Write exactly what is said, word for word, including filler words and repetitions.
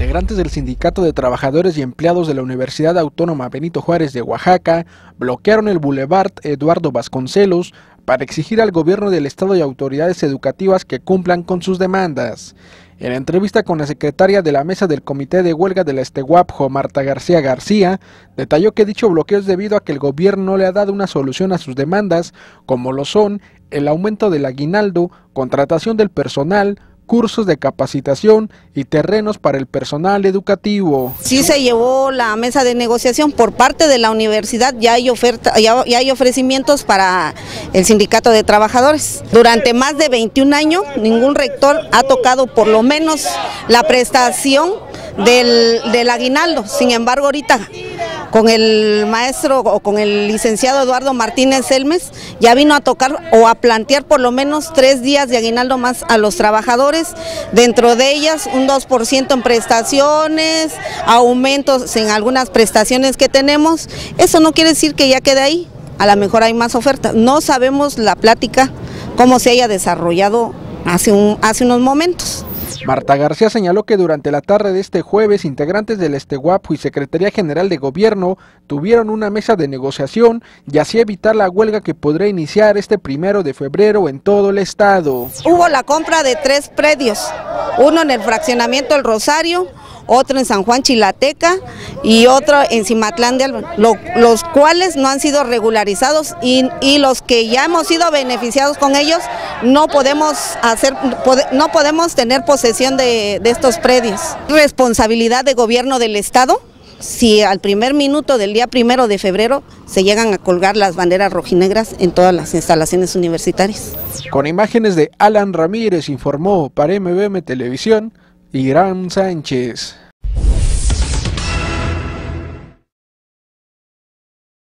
Integrantes del Sindicato de Trabajadores y Empleados de la Universidad Autónoma Benito Juárez de Oaxaca bloquearon el Boulevard Eduardo Vasconcelos para exigir al gobierno del estado y autoridades educativas que cumplan con sus demandas. En entrevista con la secretaria de la mesa del Comité de Huelga de la Esteguapjo, Marta García García, detalló que dicho bloqueo es debido a que el gobierno no le ha dado una solución a sus demandas, como lo son el aumento del aguinaldo, contratación del personal, cursos de capacitación y terrenos para el personal educativo. Sí se llevó la mesa de negociación por parte de la universidad, ya hay oferta, ya, ya hay ofrecimientos para el sindicato de trabajadores. Durante más de veintiún años ningún rector ha tocado por lo menos la prestación del, del aguinaldo. Sin embargo, ahorita con el maestro o con el licenciado Eduardo Martínez Elmes ya vino a tocar o a plantear por lo menos tres días de aguinaldo más a los trabajadores, dentro de ellas un dos por ciento en prestaciones, aumentos en algunas prestaciones que tenemos. Eso no quiere decir que ya quede ahí, a lo mejor hay más ofertas. No sabemos la plática cómo se haya desarrollado hace, un, hace unos momentos. Marta García señaló que durante la tarde de este jueves, integrantes del Esteguapjo y Secretaría General de Gobierno tuvieron una mesa de negociación y así evitar la huelga que podría iniciar este primero de febrero en todo el estado. Hubo la compra de tres predios, uno en el fraccionamiento El Rosario, otro en San Juan Chilateca y otro en Cimatlán de Alba, lo, los cuales no han sido regularizados y, y los que ya hemos sido beneficiados con ellos no podemos hacer, pode, no podemos tener posesión de, de estos predios. Responsabilidad de gobierno del estado si al primer minuto del día primero de febrero se llegan a colgar las banderas rojinegras en todas las instalaciones universitarias. Con imágenes de Alan Ramírez informó para M V M Televisión Irán Sánchez.